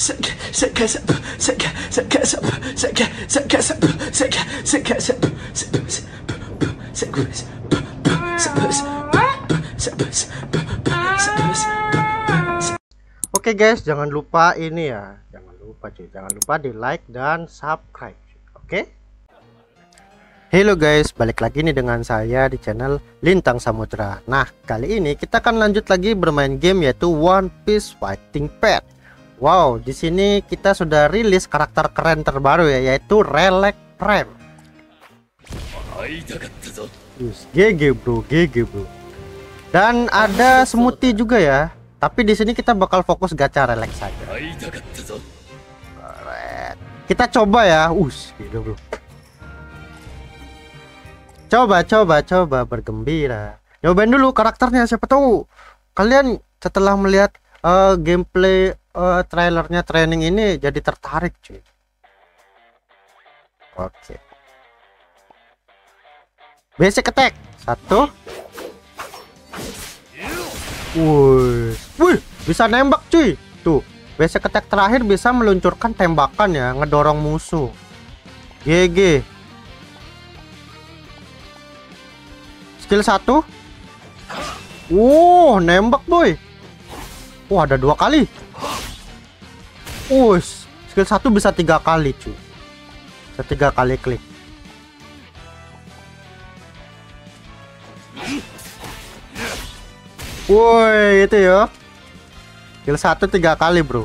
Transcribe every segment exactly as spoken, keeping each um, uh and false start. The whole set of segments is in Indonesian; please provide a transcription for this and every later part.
Oke guys, jangan lupa ini ya, jangan lupa cuy, jangan lupa di like dan subscribe. Oke. Halo guys, balik lagi nih dengan saya di channel Lintang Samudra. Nah, kali ini kita akan lanjut lagi bermain game yaitu One Piece Fighting Path. Wow, di sini kita sudah rilis karakter keren terbaru ya, yaitu Relic Prime. G G bro, G G bro. Dan ada smoothie juga ya. Tapi di sini kita bakal fokus gacha Relic saja. Alright. Kita coba ya. Us, gitu bro. Coba, coba, coba bergembira. Nyobain dulu karakternya, siapa tahu kalian setelah melihat uh, gameplay uh, trailernya training ini jadi tertarik cuy. Oke. Basic attack satu. Wih, wih, bisa nembak cuy. Tuh, basic attack terakhir bisa meluncurkan tembakan ya, ngedorong musuh. G G. Skill satu. Wow, nembak boy. Wah, ada dua kali. Us, skill satu bisa tiga kali cuy. Bisa tiga kali klik. Woi, itu ya. Skill satu tiga kali bro.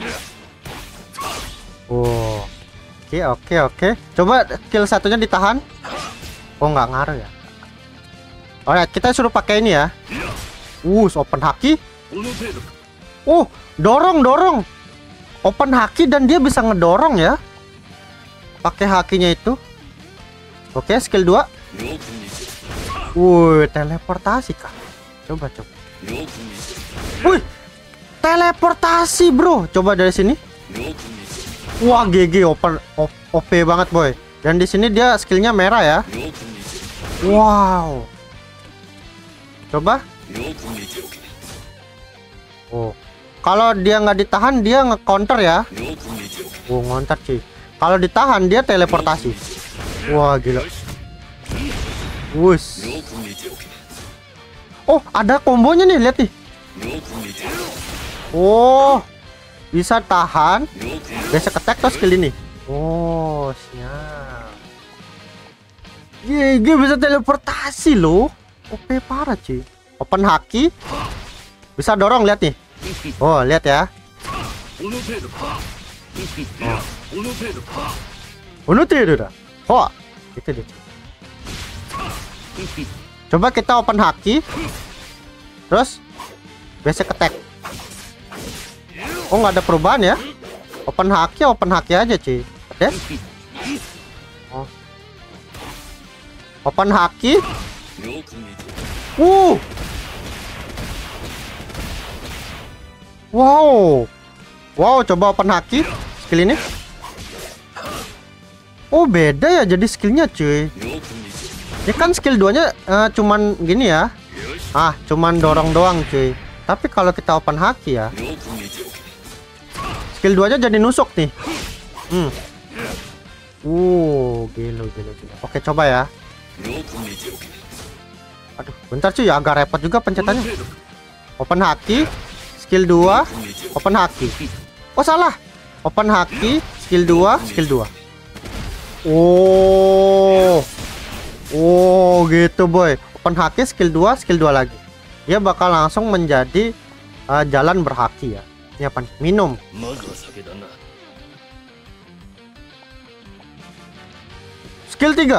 Wow. Oke, oke, oke. Coba skill satunya ditahan. Oh, nggak ngaruh ya. Alright, kita suruh pakai ini ya. Uh, open haki. Uh, dorong, dorong. Open haki dan dia bisa ngedorong ya. Pakai hakinya itu. Oke, skill dua. Uh, teleportasi kah? Coba, coba. Wih, teleportasi bro. Coba dari sini. Wah, G G open O P banget boy. Dan di sini dia skillnya merah ya. Wow. Coba. Oh, kalau dia nggak ditahan dia nge-counter ya. Oh, ngontar cuy. Kalau ditahan dia teleportasi. Wah, gila. Wus. Oh, ada kombonya nih, lihat nih. Oh, bisa tahan, bisa attack terus skill ini. Oh, siap. G G bisa teleportasi loh. O P parah cuy. Open haki. Bisa dorong, lihat nih. Oh, lihat ya. Oh. Udah. Oh, itu dia. Coba kita open haki. Terus basic attack. Oh, nggak ada perubahan ya. Open haki, open haki aja cuy. Oke. Oh. Open haki. Uh. Wow. Wow, coba open haki skill ini. Oh, beda ya jadi skillnya cuy. Ini kan skill duanya uh, cuman gini ya. Ah, cuman dorong doang cuy. Tapi kalau kita open haki ya, skill duanya jadi nusuk nih. Hmm. Uh, gila, gila, gila. Oke, coba ya. Aduh, bentar cuy, agak repot juga pencetannya. Open haki, skill dua, open haki. Oh, salah. Open haki, skill dua, skill dua. Oh. Oh, gitu boy. Open haki, skill dua, skill dua lagi. Dia bakal langsung menjadi uh, jalan berhaki ya. Ini apa? Minum. Skill tiga.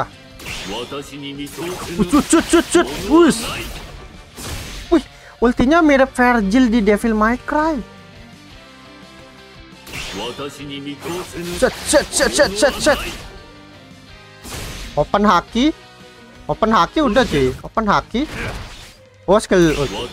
Cut, cut, cut, cut. Wus. Wih, ultinya mirip Virgil di Devil May Cry. Set, set, set, set, set, set. Open haki. Open haki udah cuy. Open haki. Oh, skill.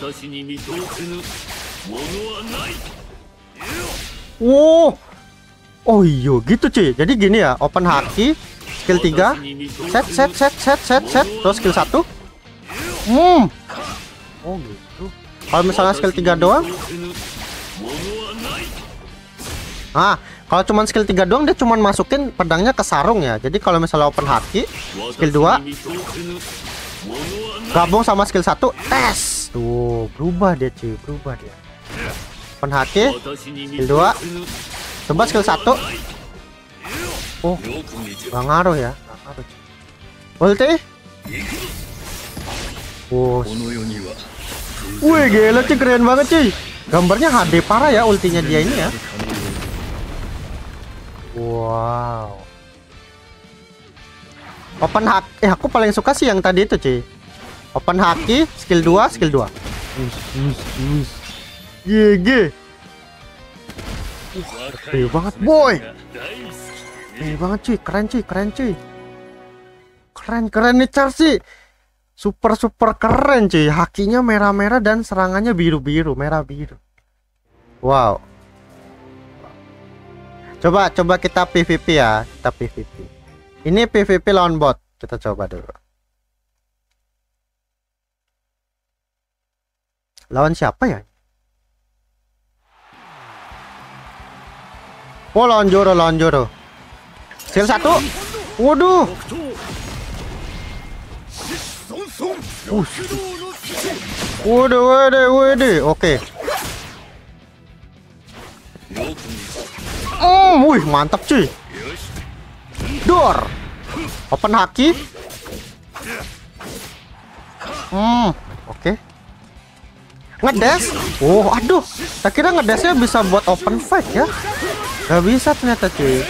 Oh. Oh iya gitu cuy. Jadi gini ya, open haki, skill tiga, set set set set set set, terus skill satu. Hmm. Oh gitu. Kalau misalnya skill tiga doang. Nah, kalau cuman skill tiga doang dia cuman masukin pedangnya ke sarung ya. Jadi kalau misalnya open haki skill dua gabung sama skill satu tes. Tuh, berubah dia cuy, berubah dia. Open haki skill dua coba skill satu. Oh, gak ngaruh ya. Gak ngaruh. Ulti. Wow. Wih, gila cuy, keren banget cuy. Gambarnya H D parah ya ultinya dia ini ya. Wow. Open haki, eh aku paling suka sih yang tadi itu cuy. Open haki, skill dua, skill dua. G G. Wah, keren banget boy. Keren banget cuy, keren cuy, keren cuy. Keren, keren nih Charsi. Super super keren cuy. Hakinya merah-merah dan serangannya biru-biru, merah-biru. Wow. Coba coba kita P V P ya, kita P V P. Ini P V P lawan bot. Kita coba dulu. Lawan siapa ya? Oh, lawan Joro, lawan Joro. Skill satu. Waduh. Uh. Waduh, waduh, waduh. Oke. Oh, wih, mantap cuy. Dor. Open haki. Hmm, oke. Okay. Ngedes. Oh, aduh. Saya kira ngedesnya bisa buat open fight ya. Gak bisa ternyata cuy.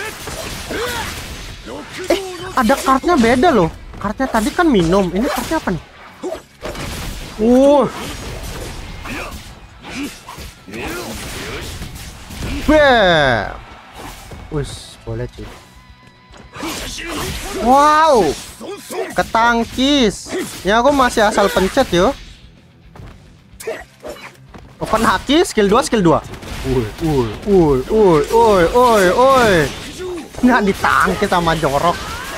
Eh, ada kartnya beda loh. Kartnya tadi kan minum. Ini kartnya apa nih? Uh. Bam. Wis, boleh cuy. Wow. Ketangkis. Ya aku masih asal pencet yo. Open haki skill dua, skill dua. Woi, woi, woi, woi, woi, woi, woi. Nggak ditangkis sama jorok.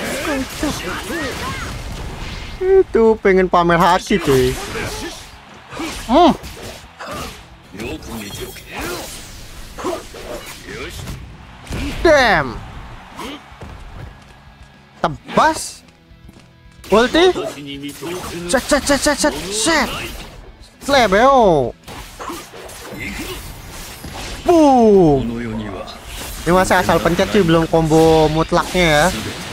Itu pengen pamer haki cuy. Hmm. Damn. Tebas. Ulti. Set set set set set set. Slebeo. Boom. Ini masih asal pencet sih, belum combo mutlaknya ya.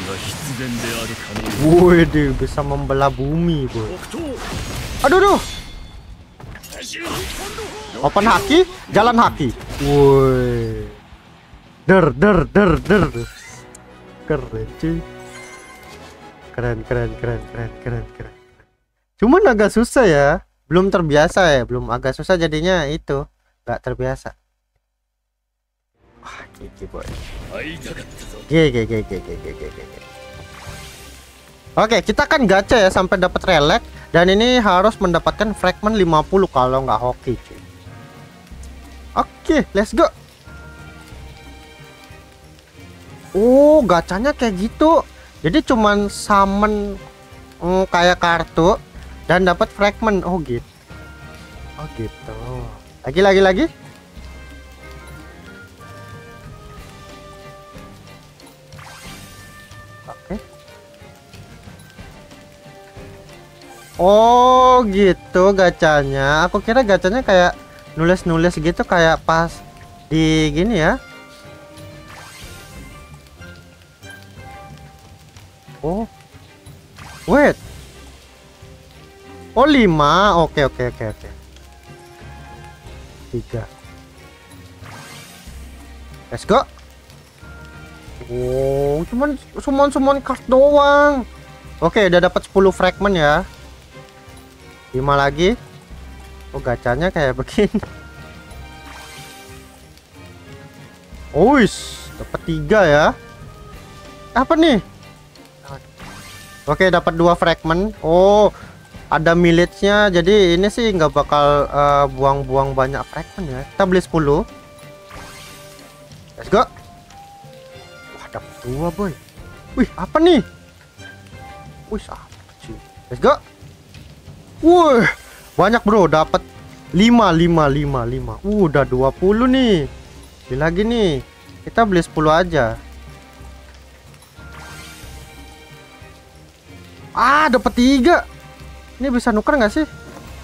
Wih, dia bisa membelah bumi bro. Aduh duh. Open haki, jalan haki. Woi. Der der der der. Keren cuy. Keren keren keren keren keren keren. Cuman agak susah ya. Belum terbiasa ya, belum agak susah jadinya itu. Gak terbiasa. Wah, gigi boy. Gigi gigi gigi gigi gigi. Oke, kita kan gacha ya sampai dapat relic dan ini harus mendapatkan fragment lima puluh kalau nggak hoki cuy. Oke, let's go. Oh, gacanya kayak gitu. Jadi cuman summon mm, kayak kartu dan dapat fragment. Oh gitu. Oh gitu. Lagi lagi lagi. Oke. Oh gitu gacanya. Aku kira gacanya kayak nulis-nulis gitu kayak pas di gini ya. Oh, wait. Oh lima. Oke oke oke oke. Tiga. Let's go. Oh, cuman summon-summon card doang. Oke, udah dapat sepuluh fragment ya. lima lagi. Oh, gacanya kayak begini. Oh, wis, dapat tiga ya. Apa nih? Oke, dapat dua fragment. Oh, ada militnya. Jadi ini sih nggak bakal buang-buang uh, banyak fragment ya. Kita beli sepuluh. Let's go. Wah, dapat dua boy. Wih, apa nih? Wih, apa sih? Let's go. Wih, banyak bro. Dapat lima, lima, lima, lima. Uh, udah dua puluh nih. Beli lagi nih. Kita beli sepuluh aja. Ah, dapat tiga. Ini bisa nuker nggak sih?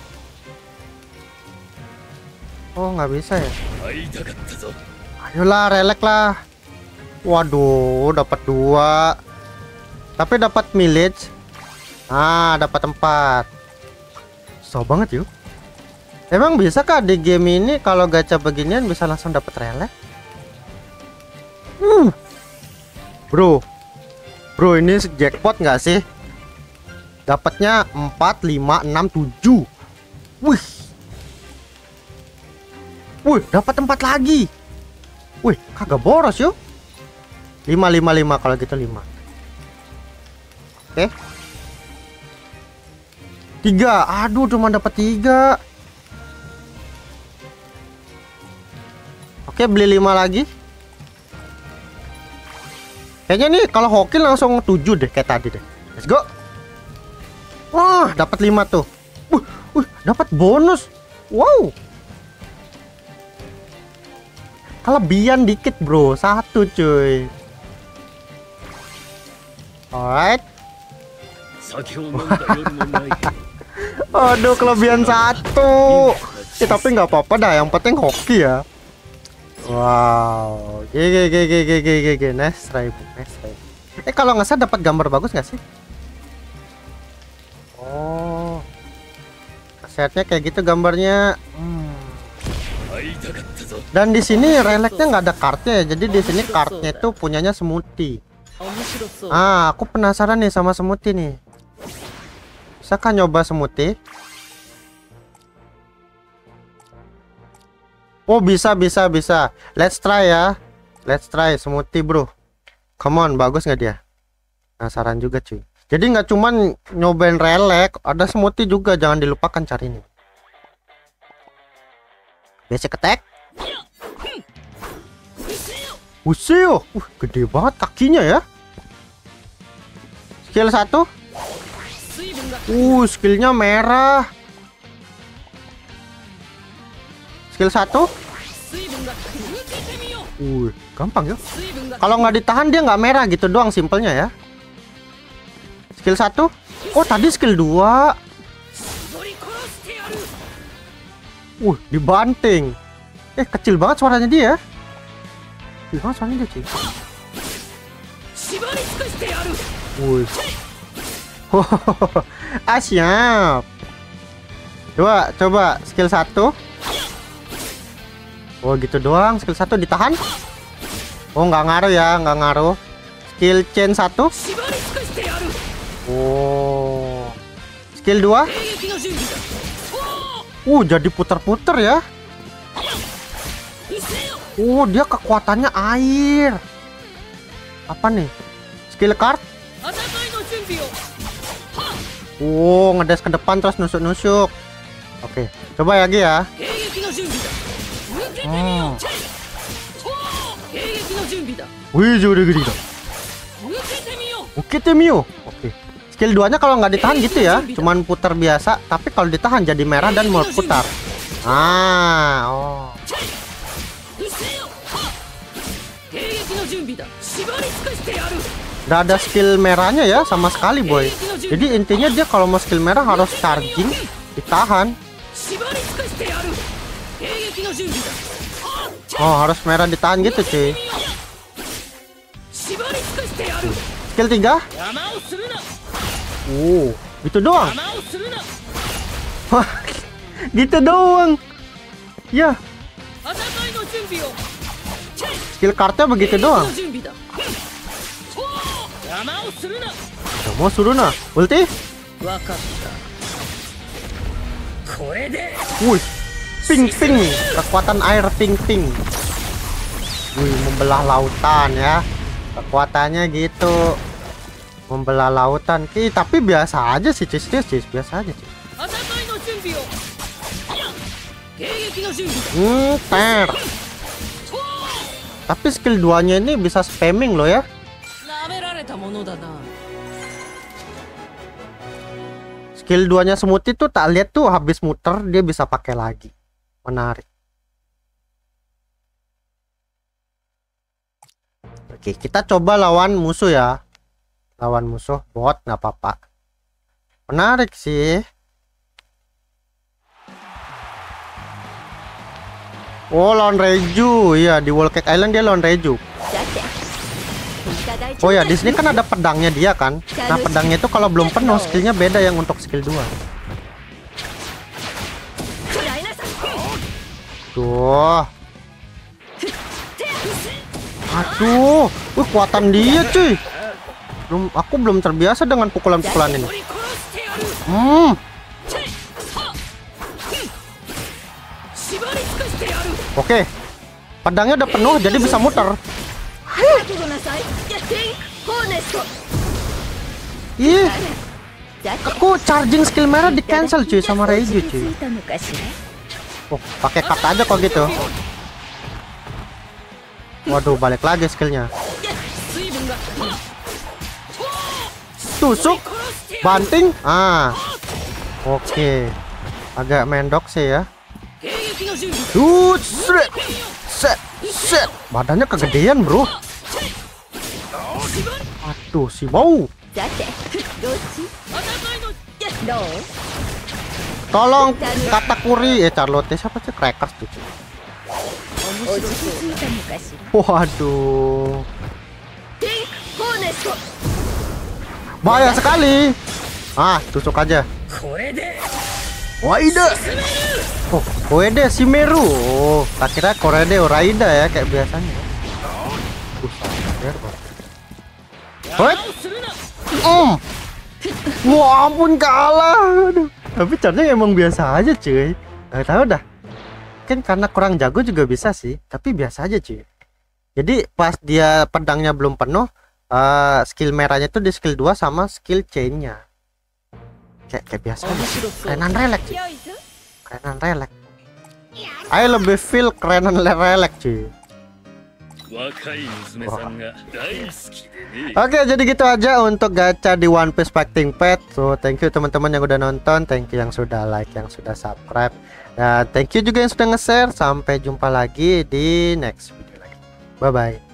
Oh, nggak bisa ya. Ayolah, relek lah. Waduh, dapat dua. Tapi dapat mileage. Ah, dapat empat. So banget yuk. Emang bisa kah di game ini kalau gacha beginian bisa langsung dapat relek? Hmm. Bro. Bro, ini jackpot nggak sih? Dapatnya empat, lima, enam, tujuh. Wih. Wih, dapat empat lagi. Wih, kagak boros yuk. lima, lima, lima kalau gitu lima. Oke. tiga. Aduh, cuma dapat tiga. Oke, beli lima lagi. Kayaknya nih kalau hoki langsung tujuh deh kayak tadi deh. Let's go. Wah, dapat lima tuh. Uh, uh, dapat bonus. Wow. Kelebihan dikit, bro. Satu, cuy. Alright. Aduh, kelebihan satu. Ya, tapi nggak apa-apa dah. Yang penting hoki ya. Wow. Gege, gege, gege, gege. Nice try, nice try. Eh, kalau nggak salah dapat gambar bagus nggak sih? Oh, setnya kayak gitu gambarnya. Hmm. Dan di sini releknya nggak ada kartnya ya. Jadi di sini kartnya itu punyanya Smoothie. Ah, aku penasaran nih sama Smoothie nih. Bisa kan nyoba Smoothie? Oh, bisa, bisa, bisa. Let's try ya. Let's try Smoothie, bro. Come on, bagus nggak dia? Penasaran juga, cuy. Jadi nggak cuman nyobain relek, ada Smoothie juga, jangan dilupakan cari ini. Basic attack. Usio, uh, gede banget kakinya ya. Skill satu. Uh, skillnya merah. Skill satu. Uh, gampang ya. Kalau nggak ditahan dia nggak merah gitu doang, simpelnya ya. Skill satu. Oh, tadi skill dua. Uh, dibanting. Eh, kecil banget suaranya dia. Kecil banget suaranya dia, cuy. Wih. Ah, siap. Coba, coba skill satu. Oh, gitu doang. Skill satu ditahan. Oh, nggak ngaruh ya, nggak ngaruh. Skill chain satu. Oh, skill dua. Uh, jadi putar-putar ya. Uh, dia kekuatannya air. Apa nih? Skill card. Oh, ngedes ke depan terus nusuk-nusuk. Oke, coba lagi ya. Oh. Wih, jadi gede. Oke, Temio. Oke. Skill dua nya kalau nggak ditahan gitu ya, cuman putar biasa, tapi kalau ditahan jadi merah dan mau putar. Ah, oh. Nggak ada skill merahnya ya sama sekali, boy. Jadi intinya dia kalau mau skill merah harus charging, ditahan. Oh, harus merah ditahan gitu, cuy. Skill tiga. Oh, gitu doang. Wah, gitu doang. Ya. Skill kartnya begitu doang. Udah mau suruh nah, ulti. Wih, ping ping, kekuatan air ping ping. Wih, membelah lautan ya. Kekuatannya gitu, membelah lautan. Ki, tapi biasa aja sih, cis, cis, cis. Biasa aja sih. Hmm, ter. Tapi skill dua nya ini bisa spamming loh ya. Skill dua nya Smoothie tuh tak lihat tuh habis muter dia bisa pakai lagi. Menarik. Oke, kita coba lawan musuh ya. Lawan musuh bot nggak apa-apa. Menarik sih. Oh, lawan Reju. Iya, di Wall Cake Island dia lawan Reju. Oh ya, di sini kan ada pedangnya dia kan. Nah, pedangnya itu kalau belum penuh skillnya beda yang untuk skill dua. Tuh. Aduh, wih kuatan dia cuy. Belum, aku belum terbiasa dengan pukulan-pukulan ini. Hmm. Oke, pedangnya udah penuh jadi bisa muter. Ih, aku charging skill merah di cancel cuy sama Reiju cuy. Oh, pakai kata aja kok gitu. Waduh, balik lagi skillnya. Tusuk, banting. Ah, oke. Okay. Agak mendok sih ya. Duh, set, set, set. Badannya kegedean bro. Aduh, si bau. Tolong Katakuri, eh Charlotte siapa sih? Crackers tuh. Waduh. Bahaya sekali. Ah, tusuk aja. Waida. Oh, Koede Shimeru. Oh, tak kira Korede Oraida ya kayak biasanya. What? Um. Wah, ampun kalah. Aduh. Tapi caranya emang biasa aja cuy. Nggak tahu dah. Mungkin karena kurang jago juga bisa sih. Tapi biasa aja cuy. Jadi pas dia pedangnya belum penuh, uh, skill merahnya tuh di skill dua sama skill chainnya. Kayak, kayak biasa aja. Kerenan relek cuy. Kerenan relek. Ayo lebih feel kerenan relek cuy. Oke, jadi gitu aja untuk gacha di One Piece Fighting Path. So thank you teman-teman yang udah nonton, thank you yang sudah like, yang sudah subscribe, dan thank you juga yang sudah nge-share. Sampai jumpa lagi di next video lagi. Bye bye.